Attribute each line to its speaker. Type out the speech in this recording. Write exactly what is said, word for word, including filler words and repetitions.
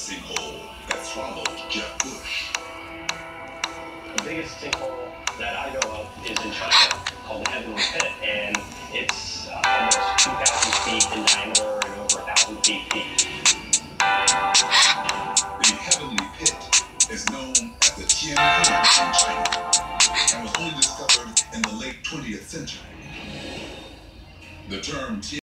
Speaker 1: sinkhole that swallowed Jeff Bush.
Speaker 2: The biggest sinkhole that I know of is in China, called the Heavenly Pit, and it's uh, almost two thousand feet in diameter and over one thousand feet deep.
Speaker 1: The Heavenly Pit is known as the Tian He in China and was only discovered in the late twentieth century. The term